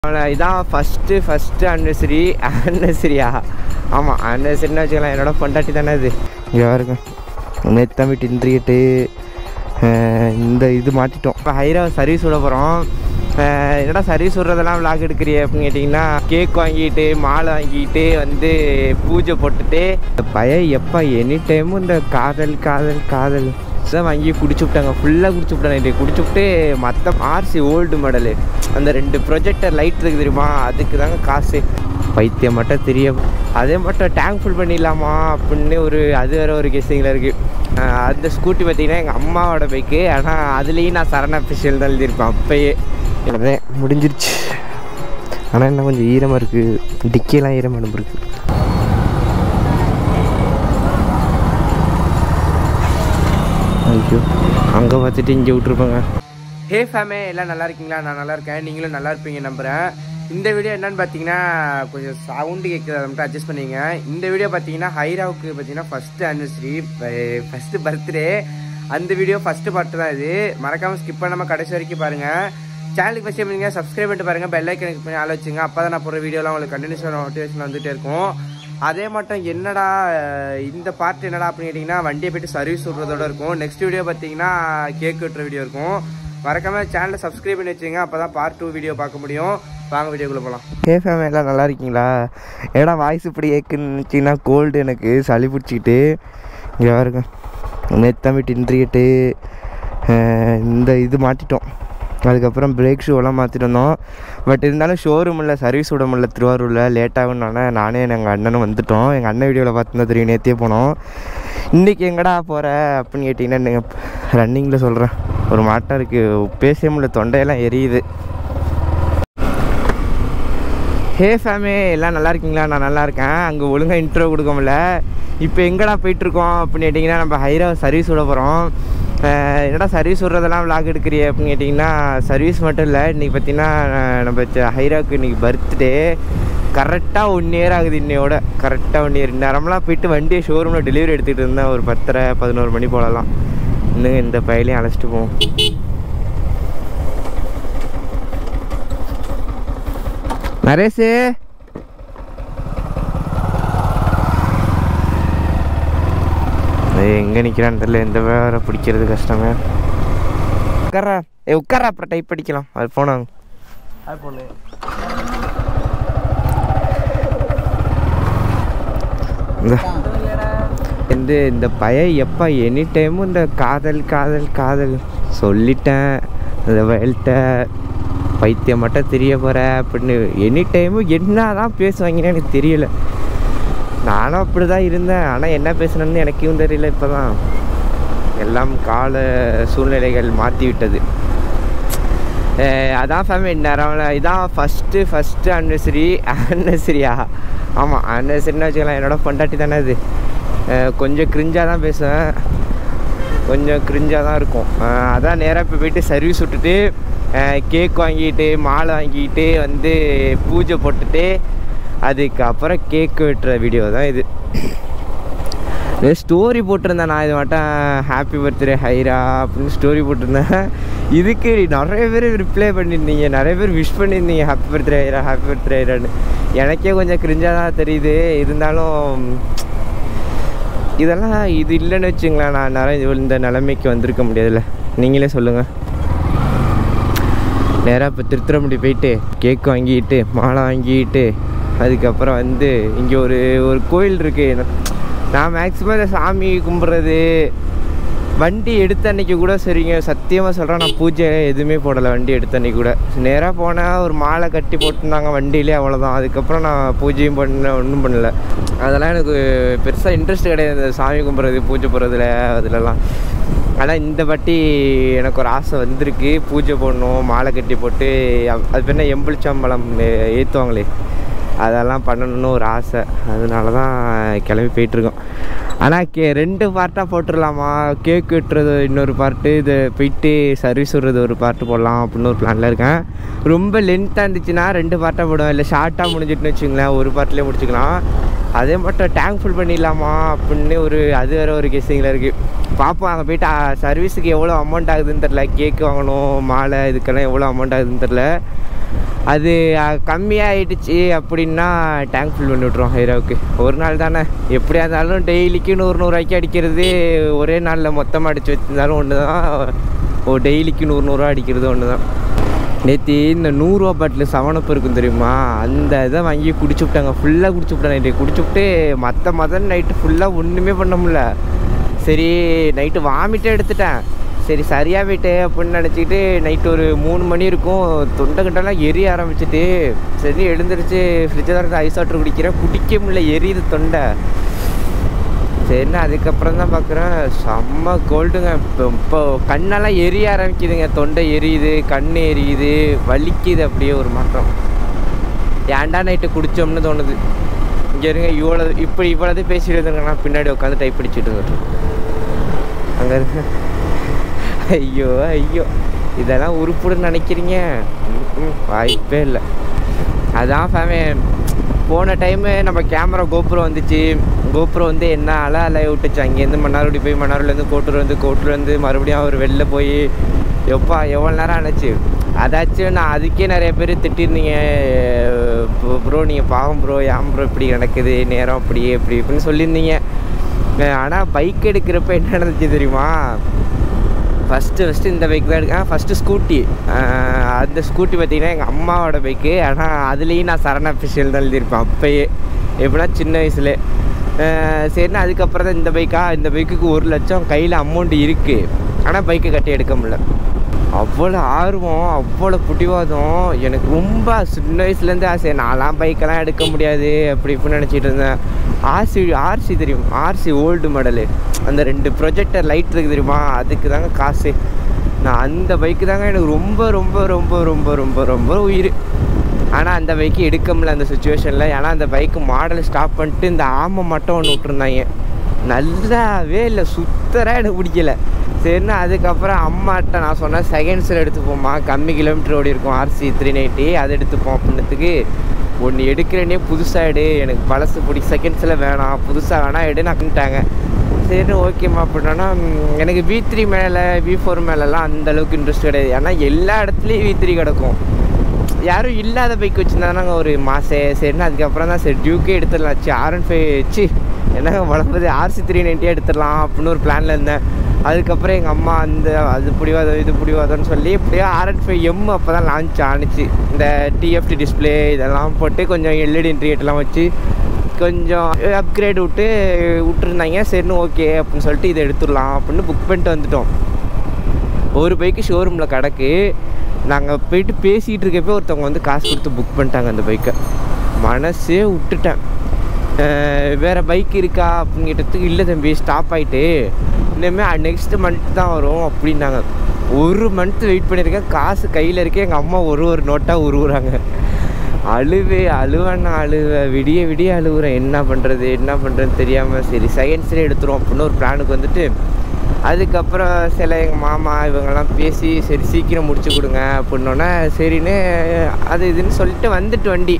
இதான் ஃபஸ்ட்டு ஆனிவர்சரியா? ஆமாம், ஆனிவர்சரின்னு வச்சுக்கலாம். என்னோட பொண்டாட்டி தானே இது. இங்கே பாருங்க, நேற்று வீட்டு இன்ட்ரியேட்டு இந்த இது மாட்டிட்டோம். இப்போ ஹைரா சர்வீஸ் விட போகிறோம். என்னடா சர்வீஸ் விட்றதெல்லாம் விளாக் எடுக்கிறிய அப்படின்னு கேட்டிங்கன்னா, கேக் வாங்கிட்டு மாலை வாங்கிட்டு வந்து பூஜை போட்டுட்டு எப்போ எனி டைமும் இந்த காதல் தான் வாங்கி குடிச்சு விட்டாங்க. ஃபுல்லாக குடிச்சு விட்டாங்க. குடிச்சு விட்டு மற்ற ஆர்சி ஓல்டு மாடலு அந்த 2 ப்ரொஜெக்டர் லைட் இருக்குது தெரியுமா, அதுக்கு தாங்க காசு. பைத்தியம் மட்டும் தெரியும். அதே மட்டும் டேங்க் ஃபுல் பண்ணிடலாமா அப்படின்னு அது வேறு ஒரு கெஸ்ஸிங்கில் இருக்குது. அந்த ஸ்கூட்டி பார்த்திங்கன்னா எங்கள் அம்மாவோட பைக்கு. ஆனால் அதுலேயும் நான் சரண அஃபிஷியல் தான் எழுதியிருப்பேன் அப்போயே. அதே முடிஞ்சிருச்சு. ஆனால் இன்னும் கொஞ்சம் ஈரமாக இருக்குது. டிக்கியெல்லாம் ஈரமாக இருக்குது. ஐயோ, அங்கே பார்த்துட்டு இங்கே விட்ருப்பாங்க. ஹே ஃபேமே, எல்லாம் நல்லா இருக்கீங்களா? நான் நல்லா இருக்கேன், நீங்களும் நல்லா இருப்பீங்க நம்புகிறேன். இந்த வீடியோ என்னன்னு பார்த்தீங்கன்னா, கொஞ்சம் சவுண்டு கேட்குது, அதை மட்டும் அட்ஜஸ்ட் பண்ணிங்க. இந்த வீடியோ பார்த்தீங்கன்னா ஹைராவுக்கு பார்த்தீங்கன்னா ஃபஸ்ட்டு ஆனிவர்சரி, ஃபஸ்ட்டு பர்த்டே. அந்த வீடியோ ஃபஸ்ட்டு பார்ட்டு தான் இது. மறக்காமல் ஸ்கிப் பண்ணாமல் கடைசி வரைக்கும் பாருங்கள். சேனலுக்கு ஃபஸ்ட் பண்ணுங்கள், சப்ஸ்கிரைப் பண்ணிட்டு பாருங்கள், பெல் ஐக்கன் கிளிக் பண்ணி ஆள் வச்சுங்க. அப்போ தான் நான் போகிற வீடியோலாம் உங்களுக்கு கண்டினியூஸாக நோட்டிஃபிகேஷன் வந்துகிட்டே இருக்கும். அதே மட்டும் என்னடா இந்த பார்ட் என்னடா அப்படின்னு கேட்டிங்கன்னா, வண்டியை போய்ட்டு சர்வீஸ் விட்றதோட இருக்கும். நெக்ஸ்ட் வீடியோ பார்த்தீங்கன்னா கேக் வெட்டுற வீடியோ இருக்கும். மறக்காமல் சேனலை சப்ஸ்கிரைப் பண்ணி வச்சுங்க, அப்போ தான் பார்ட் 2 வீடியோ பார்க்க முடியும். வாங்க வீடியோக்குள்ளே போகலாம். ஹே ஃபேமிலி, எல்லாம் நல்லா இருக்கீங்களா? ஏன்னா வாய்ஸ் இப்படி கேட்குன்னு கோல்டு, எனக்கு சளி பிடிச்சிக்கிட்டு. இங்கே பாருங்க, நேற்று வீட்டு இன்ட்ரியேட்டு இந்த இது மாட்டிட்டோம். அதுக்கப்புறம் பிரேக் ஷூவெல்லாம் மாற்றிட்டு வந்தோம். பட் இருந்தாலும் ஷோரூமில் சர்வீஸ் விட முடியல, திருவாரூரில் லேட்டாகுன்னு. நானே எங்கள் அண்ணனும் வந்துவிட்டோம். எங்கள் அண்ணன் வீடியோவில் பார்த்துருந்தா தெரியும், நேற்றே போனோம். இன்றைக்கி எங்கடா போகிற அப்படின்னு கேட்டிங்கன்னா, ரன்னிங்கில் சொல்கிறேன். ஒரு மாட்டம் இருக்குது, பேச முடியல, தொண்டையெல்லாம் எரியுது. ஹே ஃபேமே, எல்லாம் நல்லா இருக்கீங்களா? நான் நல்லா இருக்கேன். அங்கே ஒழுங்காக இன்ட்ரோ கொடுக்க முடியல. இப்போ எங்கடா போயிட்டுருக்கோம் அப்படின்னு கேட்டிங்கன்னா, நம்ம ஹைரா சர்வீஸ் விட போகிறோம். என்னடா சர்வீஸ் விட்றதெல்லாம் விளாக் எடுக்கிறிய அப்படின்னு கேட்டிங்கன்னா, சர்வீஸ் மட்டும் இல்லை, இன்றைக்கி பார்த்திங்கன்னா நம்ம ஹைராவுக்கு இன்றைக்கி பர்த்டே. கரெக்டாக 1 இயர் ஆகுது. இன்னையோட கரெக்டாக 1 இயர். நேரம்லாம் போயிட்டு வண்டியை ஷோரூமில் டெலிவரி எடுத்துகிட்டு இருந்தேன். ஒரு 10:30-11 மணி போலலாம். இன்னும் இந்த பையலையும் அழைச்சிட்டு போவோம். நரேஷு, எங்கே நிற்கிறான்னு தெரியல. எந்த வேற பிடிக்கிறது கஷ்டமே. உட்காரா அப்புறம் டைப் படிக்கலாம். அது போனாங்க இந்த எப்போ எனி டைமும் இந்த காதல் சொல்லிட்டேன். இந்த வயல்கிட்ட பைத்தியம் மட்டும் தெரிய போகிற அப்படின்னு எனி டைமும் என்ன தான் பேசுவாங்கன்னு எனக்கு தெரியல. நானும் அப்படி தான் இருந்தேன். ஆனால் என்ன பேசுனேன்னு எனக்கும் தெரியல. இப்போ தான் எல்லாம் கால சூழ்நிலைகள் மாற்றி விட்டது. அதான் ஃபேமிலி நேரம். இதான் ஃபஸ்ட்டு ஆனிவர்சரியா? ஆமாம், ஆனிவர்சரின்னு வச்சுக்கலாம். என்னோட பொண்டாட்டி தானே இது. கொஞ்சம் கிரிஞ்சாக தான் பேசுவேன், கொஞ்சம் கிரிஞ்சாக தான் இருக்கும். அதான் நேராக இப்போ போய்ட்டு சர்வீஸ் விட்டுட்டு கேக் வாங்கிட்டு மாலை வாங்கிட்டு வந்து பூஜை போட்டுட்டு அதுக்கப்புறம் கேக் வெட்டுற வீடியோ தான் இது. ஸ்டோரி போட்டிருந்தேன் நான். இது மட்டும் ஹாப்பி பர்த்டே ஹைரா அப்படின்னு ஸ்டோரி போட்டிருந்தேன். இதுக்கு நிறைய பேர் ரிப்ளை பண்ணியிருந்தீங்க, நிறைய பேர் விஷ் பண்ணியிருந்தீங்க, ஹாப்பி பர்த்டே ஹைரான்னு. எனக்கே கொஞ்சம் கிரிஞ்சாக தான் தெரியுது. இருந்தாலும் இதெல்லாம் இது இல்லைன்னு வச்சுங்களேன், நான் நிறைய இந்த நிலைமைக்கு வந்திருக்க முடியாதுல்ல. நீங்களே சொல்லுங்கள். நேராக இப்போ திருத்துறைப்பூண்டி போயிட்டு கேக் வாங்கிட்டு மாலை வாங்கிட்டு அதுக்கப்புறம் வந்து இங்கே ஒரு கோயில் இருக்குது. நான் மேக்ஸிமம் இந்த சாமி கும்பிட்றது வண்டி எடுத்த அன்றைக்கி கூட சரிங்க, சத்தியமாக சொல்கிறேன், நான் பூஜை எதுவுமே போடலை. வண்டி எடுத்த அன்றைக்கி கூட நேராக போனேன், ஒரு மாலை கட்டி போட்டுருந்தாங்க வண்டியிலே, அவ்வளோதான். அதுக்கப்புறம் நான் பூஜையும் ஒன்றும் பண்ணலை. அதெல்லாம் எனக்கு பெருசாக இன்ட்ரெஸ்ட் கிடையாது, சாமி கும்பிட்றது பூஜை போடுறதுல அதிலலாம். ஆனால் இந்த வாட்டி எனக்கு ஒரு ஆசை வந்திருக்கு, பூஜை போடணும், மாலை கட்டி போட்டு அது பேர் எம்புளிச்சம்பழம் ஏற்றுவாங்களே, அதெல்லாம் பண்ணணுன்னு ஒரு ஆசை. அதனால தான் கிளம்பி போயிட்டுருக்கோம். ஆனால் 2 பார்ட்டாக போட்டுடலாமா? கேக் வெட்டுறது இன்னொரு பார்ட்டு, இது போயிட்டு சர்வீஸ் விடுறது ஒரு பார்ட்டு போடலாம் அப்படின்னு ஒரு பிளானில் இருக்கேன். ரொம்ப லென்த்தாக இருந்துச்சுன்னா 2 பார்ட்டாக போடுவேன், இல்லை ஷார்ட்டாக முடிஞ்சிட்டுன்னு வச்சுங்களேன், ஒரு பார்ட்லேயே முடிச்சுக்கலாம். அதே மட்டும் டேங்க் ஃபுல் பண்ணிடலாமா அப்படின்னு அது வேறு ஒரு கெஸ்ஸிங்கில் இருக்குது. பார்ப்போம். அங்கே போய்ட்டு சர்வீஸுக்கு எவ்வளோ அமௌண்ட் ஆகுதுன்னு தெரில. கேக்கு வாங்கணும், மாலை, இதுக்கெல்லாம் எவ்வளோ அமௌண்ட் ஆகுதுன்னு தெரில. அது கம்மியாகிடுச்சு அப்படின்னா டேங்க் ஃபில் பண்ணி விட்ருவோம் ஹைராவுக்கு. ஒரு நாள் தானே, எப்படியா இருந்தாலும் டெய்லிக்கு 100 அடிக்கிறது ஒரே நாளில் மொத்தமாக அடித்து வச்சுருந்தாலும் ஒன்று தான், டெய்லிக்கு 100 அடிக்கிறது ஒன்று தான். நேற்று இந்த 100 பாட்டில் 7up இருக்கும் தெரியுமா, அந்த இதை வாங்கி குடிச்சு விட்டாங்க, ஃபுல்லாக குடிச்சு விட்டேன். நைட்டு குடிச்சு விட்டு மற்ற நைட்டு ஃபுல்லாக ஒன்றுமே பண்ண முடியல. சரி நைட்டு வாமிட்டே எடுத்துட்டேன். சரி சரியாக போயிட்டு அப்படின்னு நினச்சிக்கிட்டு நைட்டு ஒரு 3 மணி இருக்கும், தொண்டை கிட்டலாம் எரிய ஆரம்பிச்சிட்டு சரி எழுந்திரிச்சு ஃப்ரிட்ஜை திறந்து ஐஸ் வாட்டர் குடிக்கிறேன், குடிக்க முடியல, எரியுது தொண்டை. சரிண்ணா அதுக்கப்புறம் தான் பார்க்குறேன் செம்ம கோல்டுங்க. இப்போ கண்ணெல்லாம் எரிய ஆரம்பிக்குதுங்க, தொண்டை எரியுது, கண் எரியுது, வலிக்குது, அப்படியே ஒரு மாற்றம். ஏன்டா நைட்டு குடித்தோம்னு தோணுது. இங்கே இருங்க, இவ்வளோது பேசிட்டு இருந்தேங்கன்னா பின்னாடி உட்காந்து டைப் அடிச்சுட்டு இருந்துட்டு அங்கே இருங்க. ஐயோ ஐயோ, இதெல்லாம் உருப்புடுன்னு நினைக்கிறீங்க? வாய்ப்பே இல்லை. அதான் ஃபேமே போன டைமு நம்ம கேமரா கோப்ரோ வந்துச்சு. கோப்ரோ வந்து என்ன அலைய விட்டுச்சு, அங்கேருந்து மன்னார்குடி போய் மன்னார்குடிலேருந்து கோட்டூர் வந்து மறுபடியும் அவர் வெளில போய் எவ்வளோ நேரம் ஆனிச்சு. அதாச்சும் நான் அதுக்கே நிறைய பேர் திட்டிருந்தீங்க, ப்ரோ நீங்கள் பாவம் ப்ரோ, ஏன் ப்ரோ இப்படி நடக்குது நேரம் இப்படின்னு சொல்லியிருந்தீங்க. ஆனால் பைக் எடுக்கிறப்ப என்ன நடந்துச்சு தெரியுமா, ஃபஸ்ட்டு இந்த பைக் தான் எடுக்கேன். ஃபஸ்ட்டு ஸ்கூட்டி, அந்த ஸ்கூட்டி பார்த்திங்கன்னா எங்கள் அம்மாவோட பைக்கு. ஆனால் அதுலேயும் நான் சரண அஃபிஷியல் தான் எழுதியிருப்பேன் அப்போயே, எப்படின்னா சின்ன வயசுல. சரின்னா அதுக்கப்புறம் தான் இந்த பைக்குக்கு 1 லட்சம் கையில் அமௌண்ட் இருக்குது, ஆனால் பைக்கை கட்டி எடுக்க முடியல. அவ்வளோ ஆர்வம், அவ்வளோ பிடிவாதம் எனக்கு. ரொம்ப சின்ன வயசுலேருந்து ஆசை, நான்லாம் பைக்கெல்லாம் எடுக்க முடியாது இப்படின்னு நினச்சிட்டு இருந்தேன். ஆர்சி தெரியும், ஆர்சி ஓல்டு மாடலு, அந்த 2 ப்ரொஜெக்டர் லைட் இருக்குது தெரியுமா, அதுக்கு தாங்க காசு. நான் அந்த பைக்கு தாங்க எனக்கு ரொம்ப ரொம்ப ரொம்ப ரொம்ப ரொம்ப ரொம்ப உயிர். ஆனால் அந்த பைக்கு எடுக்க முடியல அந்த சுச்சுவேஷனில். ஏன்னா அந்த பைக்கு மாடலை ஸ்டாப் பண்ணிட்டு இந்த ஆமை மட்டும் ஒன்று விட்டுருந்தாங்க, நல்லாவே இல்லை, சுத்தராக எனக்கு பிடிக்கல. சரின்னா அதுக்கப்புறம் அம்மாட்ட நான் சொன்னேன், செகண்ட்ஸில் எடுத்துப்போம்மா, கம்மி கிலோமீட்டர் ஓடி இருக்கும், RC 390, அதை எடுத்துப்போம் அப்படின்றதுக்கு. ஒன்று எடுக்கிறேனே புதுசாக எடு, எனக்கு பழசு செகண்ட்ஸில் வேணாம், புதுசாக வேணாம் எடு நக்கிட்டாங்க. சரி ஓகேம்மா அப்படின்னா, எனக்கு V3 மேலே V4 மேலெலாம் அந்தளவுக்கு இன்ட்ரெஸ்ட் கிடையாது. ஏன்னா எல்லா இடத்துலையும் V3 கிடக்கும், யாரும் இல்லாத பைக் வச்சுருந்தாங்க ஒரு மாதம். சரின்னா அதுக்கப்புறம் தான் சரி டியூக்கே எடுத்துடலாம், R15 என்னங்க வளர்ப்பது, RC 390 எடுத்துடலாம் அப்படின்னு ஒரு பிளானில் இருந்தேன். அதுக்கப்புறம் எங்கள் அம்மா அது பிடிவாதம் இது பிடிவாதம்னு சொல்லி இப்படியோ R15M அப்போ தான் லான்ச் ஆனிச்சு. இந்த TFT டிஸ்பிளே இதெல்லாம் போட்டு கொஞ்சம் LED இன்ட்ரிகேட்லாம் வச்சு கொஞ்சம் அப்கிரேட் விட்டுருந்தாங்க. சரின்னு ஓகே அப்படின்னு சொல்லிட்டு இதை எடுத்துடலாம் அப்படின்னு புக் பண்ணிட்டு வந்துட்டோம். ஒரு பைக்கு ஷோரூமில் கிடக்கு, நாங்கள் போயிட்டு பேசிகிட்டு இருக்கப்போ ஒருத்தவங்க வந்து காசு கொடுத்து புக் பண்ணிட்டாங்க அந்த பைக்கை. மனசே விட்டுட்டேன். வேறு பைக் இருக்கா அப்படின்னு கேட்டதுக்கு இல்லை தம்பி ஸ்டாப் ஆகிட்டு, இனிமேல் நெக்ஸ்ட் மந்த் தான் வரும் அப்படின்னாங்க. 1 மந்த் வெயிட் பண்ணியிருக்கேன், காசு கையில் இருக்கேன். எங்கள் அம்மா ஒரு நோட்டாக உருவுறாங்க. அழுவேன் விடிய அழுவுறேன். என்ன பண்ணுறதுன்னு தெரியாமல் சரி செகண்ட்ஸ்லேயே எடுத்துரும் அப்படின்னு ஒரு பிளானுக்கு வந்துட்டு, அதுக்கப்புறம் சில எங்கள் மாமா இவங்கெல்லாம் பேசி சரி சீக்கிரம் முடிச்சு கொடுங்க அப்படின்னோன்னே சரின்னு அது இதுன்னு சொல்லிட்டு வந்துட்டு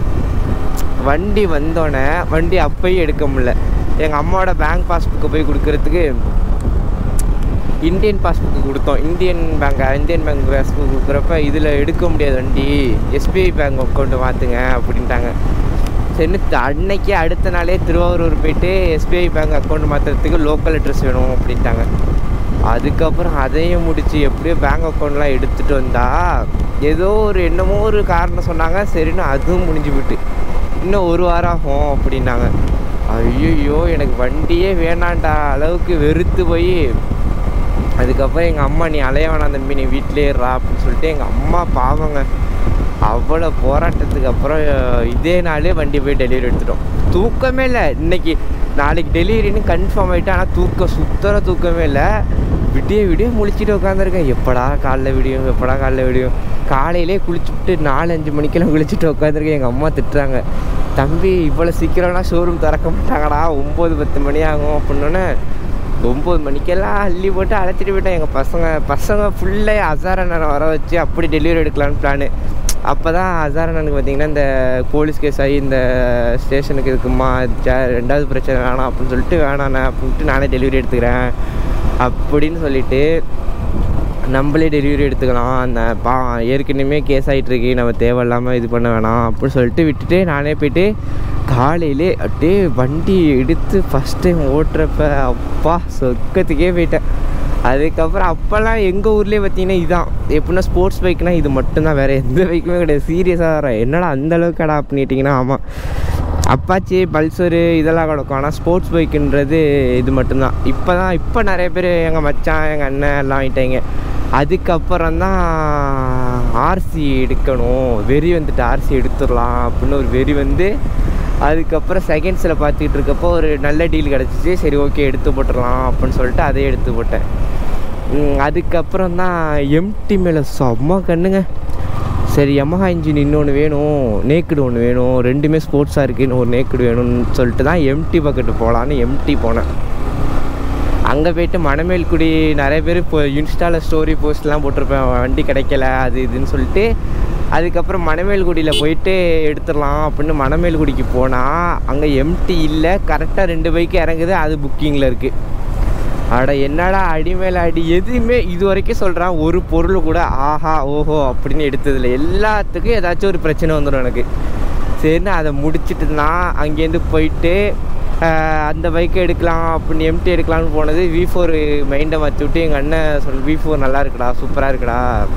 வண்டி வந்தோடனே வண்டி அப்போயும் எடுக்க முடியல. எங்கள் அம்மாவோட பேங்க் பாஸ்புக்கை போய் கொடுக்கறதுக்கு இந்தியன் பாஸ்புக்கு கொடுத்தோம். இந்தியன் பேங்க் பாஸ்புக் கொடுக்குறப்ப இதில் எடுக்க முடியாது வண்டி, SBI பேங்க் அக்கௌண்ட்டு மாற்றுங்க அப்படின்ட்டாங்க. சரி அன்னைக்கு அடுத்த நாளே திருவாரூர் போயிட்டு SBI பேங்க் அக்கௌண்ட் மாற்றுறதுக்கு லோக்கல் அட்ரஸ் வேணும் அப்படின்ட்டாங்க. அதுக்கப்புறம் அதையும் முடித்து எப்படியோ பேங்க் அக்கௌண்ட்லாம் எடுத்துகிட்டு வந்தால் ஏதோ என்னமோ ஒரு காரணம் சொன்னாங்க. சரின்னு அதுவும் முடிஞ்சு போயிட்டு இன்னும் 1 வாரம் ஆகும் அப்படின்னாங்க. ஐயோ எனக்கு வண்டியே வேணாண்டா அளவுக்கு வெறுத்து போய் அதுக்கப்புறம் எங்கள் அம்மா நீ அலைய வேணாம் தம்பி, நீ வீட்டிலே இருறா அப்படின்னு சொல்லிட்டு எங்கள் அம்மா பாவங்க அவ்வளோ போராட்டத்துக்கு அப்புறம் இதே நாளே வண்டி போய் டெலிவரி எடுத்துட்டோம். தூக்கமே இல்லை, நாளைக்கு டெலிவரின்னு கன்ஃபார்ம் ஆகிட்டு. ஆனால் தூக்கமே இல்லை. விடிய முழிச்சிட்டு உட்காந்துருக்கேன், எப்படா காலைல விடியும். காலையிலே குளிச்சுட்டு 4-5 மணிக்கெல்லாம் குளிச்சுட்டு உட்காந்துருக்கேன். எங்கள் அம்மா திட்டுறாங்க, தம்பி இவ்வளோ சீக்கிரம்லாம் ஷோரூம் திறக்க மாட்டாங்கடா, 9-10 மணி ஆகும் அப்படின்னோன்னே 9 மணிக்கெல்லாம் அள்ளி போட்டு அழைச்சிட்டு போயிட்டேன். எங்கள் பசங்க ஃபுல்லாக அசாரணனை வர வச்சு அப்படி டெலிவரி எடுக்கலான்னு பிளானு. அப்போ தான் அசாரணனுக்கு பார்த்திங்கன்னா இந்த போலீஸ் கேஸ் ஆகி இந்த ஸ்டேஷனுக்கு இருக்குமா 2வது பிரச்சனை வேணாம் அப்படின்னு சொல்லிட்டு வேணாண்ணே அப்படின்ட்டு நானே டெலிவரி எடுத்துக்கிறேன் அப்படின்னு சொல்லிட்டு நம்மளே டெலிவரி எடுத்துக்கலாம், அந்த ஏற்கனவே கேஸ் ஆகிட்டுருக்கு, நம்ம தேவையில்லாமல் இது பண்ண வேணாம் அப்படின்னு சொல்லிட்டு விட்டுட்டு நானே போய்ட்டு காலையிலே அப்படியே வண்டி எடுத்து ஃபஸ்ட் டைம் ஓட்டுறப்ப அப்பா சொர்க்கத்துக்கே போயிட்டேன். அதுக்கப்புறம் அப்போல்லாம் எங்கள் ஊர்லேயே பார்த்தீங்கன்னா இதுதான் எப்படின்னா ஸ்போர்ட்ஸ் பைக்னால் இது மட்டும்தான், வேறு எந்த பைக்குமே கிடையாது. சீரியஸாக வரேன், என்னடா அந்தளவுக்கு அடாப்ட் பண்ணிட்டீங்கன்னா, ஆமாம் அப்பாச்சி பல்சரு இதெல்லாம் கிடக்கும், ஆனால் ஸ்போர்ட்ஸ் பைக்குன்றது இது மட்டும்தான். இப்போ நிறைய பேர் எங்கள் மச்சான் எங்கள் அண்ணன் எல்லாம் வாங்கிட்டாங்க. அதுக்கப்புறம் தான் ஆர்சி எடுக்கணும் வெறி வந்துட்டு, ஆர்சி எடுத்துடலாம் அப்படின்னு ஒரு வெறி வந்து, அதுக்கப்புறம் செகண்ட்ஸில் பார்த்துக்கிட்டு இருக்கப்போ ஒரு நல்ல டீல் கிடச்சிச்சு. சரி ஓகே எடுத்து போட்டுடலாம் அப்படின்னு சொல்லிட்டு அதே எடுத்து போட்டேன். அதுக்கப்புறம் தான் எம்டி மேலே செம்ம கண்ணுங்க. சரி யமஹா இன்ஜின் இன்னொன்று வேணும், நேக்குடு ஒன்று வேணும், ரெண்டுமே ஸ்போர்ட்ஸாக இருக்குன்னு ஒரு நேக்குடு வேணும்னு சொல்லிட்டு தான் எம்டி பக்கெட்டு போகலான்னு எம்டி போனேன். அங்கே போய்ட்டு மணமேல்குடி நிறைய பேர் இப்போ இன்ஸ்டாவில் ஸ்டோரி போஸ்ட்லாம் போட்டிருப்பேன், வண்டி கிடைக்கல அது இதுன்னு சொல்லிட்டு. அதுக்கப்புறம் மணமேல்குடியில் போயிட்டு எடுத்துடலாம் அப்படின்னு மணமேல்குடிக்கு போனால் அங்கே எம்டி இல்லை, கரெக்டாக 2 பைக்கு இறங்குது, அது புக்கிங்கில் இருக்குது. அட என்னடா அடிமேல அடி, எதுவுமே இது வரைக்கும் சொல்கிறான் ஒரு பொருள் கூட ஆஹா ஓஹோ அப்படின்னு எடுத்ததில்லை. எல்லாத்துக்கும் ஏதாச்சும் ஒரு பிரச்சனை வந்துடும் எனக்கு. சரின்னு அதை முடிச்சுட்டு தான் அங்கேருந்து போயிட்டு அந்த பைக்கை எடுக்கலாம் அப்படின்னு எம்டி எடுக்கலான்னு போனது. V4 மைண்டை மாற்றி விட்டு எங்கள் அண்ணன் V4 நல்லா இருக்குடா, சூப்பராக இருக்குடா,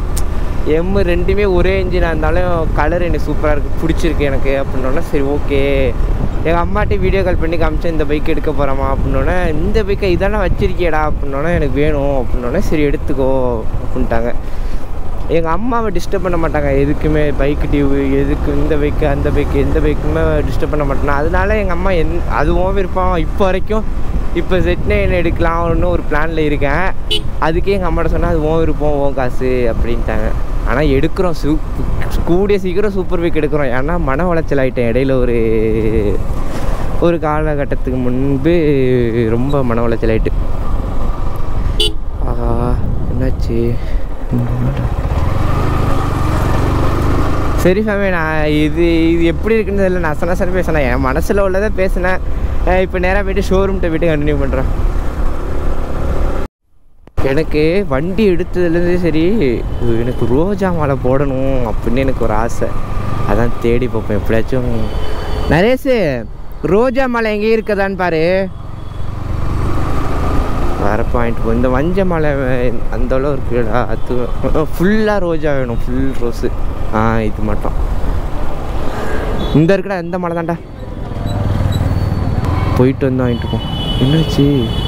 M ரெண்டுமே ஒரே இன்ஜினாக இருந்தாலும் கலர் எனக்கு சூப்பராக இருக்குது, பிடிச்சிருக்கு எனக்கு அப்படின்னோடனே சரி ஓகே. எங்கள் அம்மாட்ட வீடியோ கால் பண்ணி காமிச்சேன், இந்த பைக் எடுக்க போகிறோமா அப்படின்னோடனே, இந்த பைக்கை இதெல்லாம் வச்சிருக்கியடா அப்படின்னோடனே எனக்கு வேணும் அப்படின்னோடனே சரி எடுத்துக்கோ அப்படின்ட்டாங்க. எங்கள் அம்மாவை டிஸ்டர்ப் பண்ண மாட்டாங்க எதுக்குமே, பைக்கு டியூவு எதுக்கு, இந்த பைக்கு அந்த பைக்கு எந்த பைக்குமே டிஸ்டர்ப் பண்ண மாட்டேனா. அதனால எங்கள் அம்மா அதுவும் விருப்பம். இப்போ வரைக்கும் இப்போ Z9 எடுக்கலாம்னு ஒரு பிளானில் இருக்கேன். அதுக்கே எங்கள் அம்மாட்ட சொன்னால் அது விருப்பம் ஓ காசு அப்படின்ட்டாங்க. ஆனால் எடுக்கிறோம், கூடிய சீக்கிரம் சூப்பர் பைக் எடுக்கிறோம். ஏன்னா மன உளைச்சல் ஆகிட்டேன் இடையில ஒரு காலகட்டத்துக்கு முன்பு ரொம்ப மன உளைச்சல் ஆகிட்டு. என்னாச்சு சரி ஃபேமே, நான் இது எப்படி இருக்குன்னு தெரியல, நசன பேசினேன், என் மனசில் உள்ளதை பேசினேன். இப்போ நேராக போய்ட்டு ஷோரூம்கிட்ட போய்ட்டு கண்டினியூ பண்ணுறேன். எனக்கு வண்டி எடுத்ததுலேருந்து சரி எனக்கு ரோஜா மாலை போடணும் அப்படின்னு எனக்கு ஒரு ஆசை. அதான் தேடி பார்ப்பேன் எப்படியாச்சும். நரேஷு ரோஜா மாலை எங்கேயும் இருக்கதான்னு பாரு, வேறு பாயிண்ட் போ. இந்த மஞ்ச மாலை அந்தளவு இருக்குடா, அது ஃபுல்லாக ரோஜா வேணும், ஃபுல் ரோஸு. இது மட்டும் இந்த இருக்குடா, இந்த மாலை தான்டா. போயிட்டு வந்து வாங்கிட்டு போ. என்னாச்சு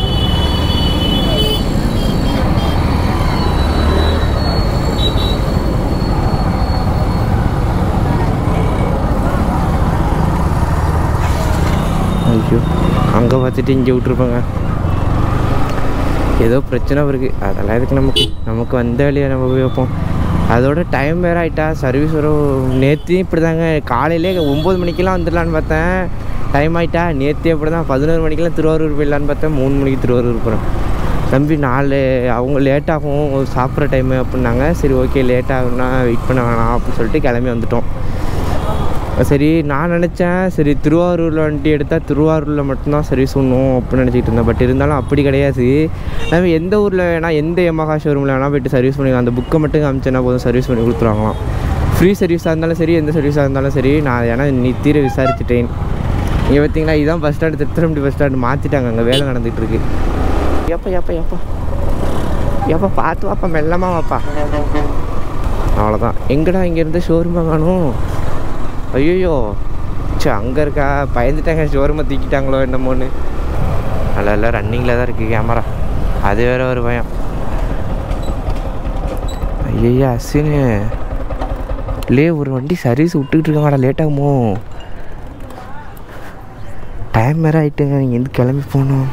ஐயோ, அங்கே பார்த்துட்டு இங்கே விட்ருப்பாங்க. ஏதோ பிரச்சனை இருக்குது, அதெல்லாம் எதுக்கு நமக்கு வந்த வேலையை நம்ம போய் வைப்போம். அதோட டைம் வேறு ஆகிட்டா, சர்வீஸ் வரும். நேற்றையும் இப்படி தாங்க, காலையிலே 9 மணிக்கெலாம் வந்துடலான்னு பார்த்தேன், டைம் ஆகிட்டா. நேற்று அப்படி தான் 11 மணிக்கெலாம் திருவாரூர் போயிடலான்னு பார்த்தேன், 3 மணிக்கு திருவாரூர் போகிறேன். தம்பி 4 அவங்க லேட்டாகும் சாப்பிட்ற டைமு அப்படின்னாங்க. சரி ஓகே லேட் ஆகும்னா வெயிட் பண்ண வேணாம் அப்படின்னு சொல்லிட்டு கிளம்பி வந்துட்டோம். சரி நான் நினச்சேன் சரி திருவாரூரில் வண்டி எடுத்தால் திருவாரூரில் மட்டும்தான் சர்வீஸ் பண்ணணும் அப்படின்னு நினச்சிக்கிட்டு இருந்தேன். பட் இருந்தாலும் அப்படி கிடையாது, நம்ம எந்த ஊரில் வேணால் எந்த யமஹா ஷோரூமில் வேணால் போய்ட்டு சர்வீஸ் பண்ணி அந்த புக்கை மட்டும் காமிச்சேன்னா போதும், சர்வீஸ் பண்ணி கொடுத்துருவாங்களாம். ஃப்ரீ சர்வீஸாக இருந்தாலும் சரி, எந்த சர்வீஸாக இருந்தாலும் சரி. நான் ஏன்னா தீர விசாரிச்சுட்டேன். இங்கே பார்த்தீங்கன்னா இதுதான் bus stand, Thirutharampatti bus stand மாற்றிட்டாங்க, அங்கே வேலை நடந்துகிட்ருக்கு. எப்போ பார்த்து வாப்பா, மெல்லமாக வாப்பா. அவ்வளோதான். எங்கடா இங்கேருந்து ஷோரூமாக காணும்? ஐயோ சரி அங்கே இருக்கா, பயந்துட்டாங்க, ஷோரூமை தூக்கிட்டாங்களோ என்னமோன்னு. நல்லா ரன்னிங்கில் தான் இருக்குது கேமரா, அது வேறு ஒரு பயம். ஐயா அஸ்வினு ஒரு வண்டி சர்வீஸ் விட்டுக்கிட்டு இருக்காங்கடா, லேட் ஆகுமோ? டைம் வேறு ஆகிட்டுங்க, நீங்கள் எந்த கிளம்பி போகணும்.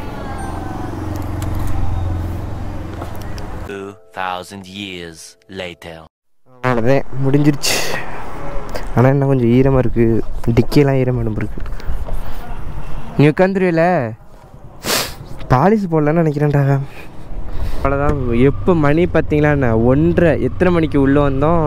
2000 years later. அவ்வளோதான் முடிஞ்சிருச்சு. ஆனால் என்ன கொஞ்சம் ஈரமாக இருக்குது, டிக்கியெல்லாம் ஈரமாக இருக்குது. நீ உட்காந்துருவில பாலிஷ் போடலான்னு நினைக்கிறேன்டா. அவ்வளோதான். எப்போ மணி பார்த்தீங்களா என்ன 1:30, எத்தனை மணிக்கு உள்ளே வந்தோம்?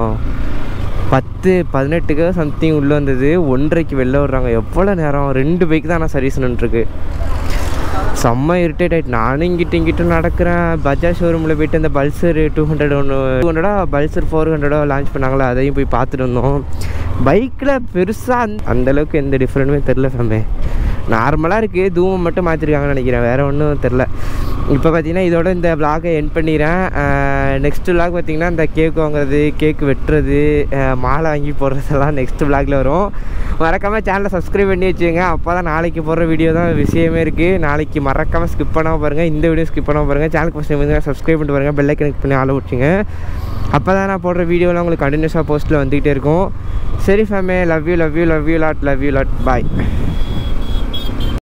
10:18 சம்திங் உள்ளே வந்தது. 1:30க்கு வெளில வர்றாங்க. எவ்வளோ நேரம்? 2 பைக் தான் ஆனால் சர்வீஸ் நின்றுருக்கு. செம்ம இரிட்டேட் ஆகிட்டு நானும் இங்கிட்ட நடக்கிறேன். பஜாஜ் ஷோரூமில் போய்ட்டு அந்த பல்சர் 200 பல்சர் 400 லான்ச் பண்ணாங்களா, அதையும் போய் பார்த்துட்டு வந்தோம். பைக்கில் பெருசாக அந்தளவுக்கு எந்த டிஃப்ரெண்ட்டுமே தெரில ஃபேமே. நார்மலாக இருக்குது, தூமம் மட்டும் மாற்றிருக்காங்கன்னு நினைக்கிறேன், வேறு ஒன்றும் தெரில. இப்போ பார்த்தீங்கன்னா இதோட இந்த விளாகை எண்ட் பண்ணிடுறேன். நெக்ஸ்ட் விளாக் பார்த்தீங்கன்னா இந்த கேக் வாங்குறது, கேக் வெட்டுறது, மாலை வாங்கி போடுறதெல்லாம் நெக்ஸ்ட் விளாகில் வரும். மறக்காமல் சேனலை சப்ஸ்கிரைப் பண்ணி வச்சுக்கோங்க. அப்போ தான் நாளைக்கு போடுற வீடியோ தான் விஷயமே இருக்குது. நாளைக்கு மறக்காமல் ஸ்கிப் பண்ணாமல் பாருங்கள், இந்த வீடியோ ஸ்கிப் பண்ணாமல் பாருங்கள். சேனலுக்கு ஃபஸ்ட்டு சப்ஸ்கிரைப் பண்ணிட்டு பாருங்கள், பெல் ஐக்கன் கிளிக் பண்ணி ஆள விட்டுங்க. அப்போ தான் நான் போடுற வீடியோலாம் உங்களுக்கு கண்டினியூஸாக போஸ்ட்டில் வந்துக்கிட்டே இருக்கும். சரி ஃபேமே, லவ் யூ லாட் பாய்.